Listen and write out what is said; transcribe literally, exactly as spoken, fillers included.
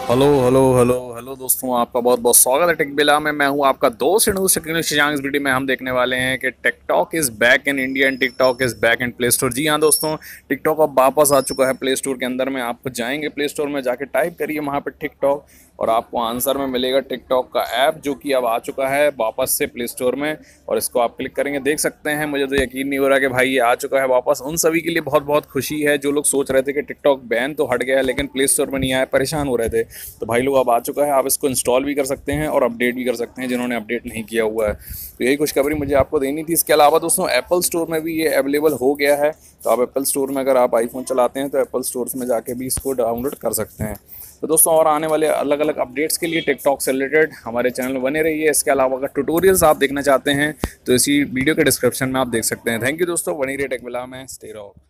Hello hello hello hello दोस्तों, आपका बहुत बहुत स्वागत है टेक बिला में। मैं हूं आपका दोस्त शकील। इस वीडियो में हम देखने वाले हैं कि TikTok is back in India and TikTok is back in Play Store. जी हाँ दोस्तों, टिकटॉक अब वापस आ चुका है प्ले स्टोर के अंदर में। आप जाएंगे प्ले स्टोर में, जाके टाइप करिए वहाँ पर टिकटॉक और आपको आंसर में मिलेगा टिकटॉक का ऐप, जो कि अब आ चुका है वापस से प्ले स्टोर में। और इसको आप क्लिक करेंगे, देख सकते हैं। मुझे तो यकीन नहीं हो रहा कि भाई ये आ चुका है वापस। उन सभी के लिए बहुत बहुत खुशी है जो लोग सोच रहे थे कि टिकटॉक बैन तो हट गया है लेकिन प्ले स्टोर में नहीं आया, परेशान हो रहे थे। तो भाई लोग अब आ चुका है, आप इसको इंस्टॉल भी कर सकते हैं और अपडेट भी कर सकते हैं जिन्होंने अपडेट नहीं किया हुआ है। तो यही खुशखबरी मुझे आपको देनी थी। इसके अलावा दोस्तों एप्पल स्टोर में भी ये अवेलेबल हो गया है। तो आप एप्पल स्टोर में, अगर आप आईफोन चलाते हैं तो एप्पल स्टोर में जाके भी इसको डाउनलोड कर सकते हैं। तो दोस्तों, और आने वाले अलग अलग अपडेट्स के लिए टिकटॉक से रिलेटेड हमारे चैनल में बने रहिए। इसके अलावा अगर ट्यूटोरियल्स आप देखना चाहते हैं तो इसी वीडियो के डिस्क्रिप्शन में आप देख सकते हैं। थैंक यू दोस्तों, बनी रहिए टेक बिला में, स्टे रहो।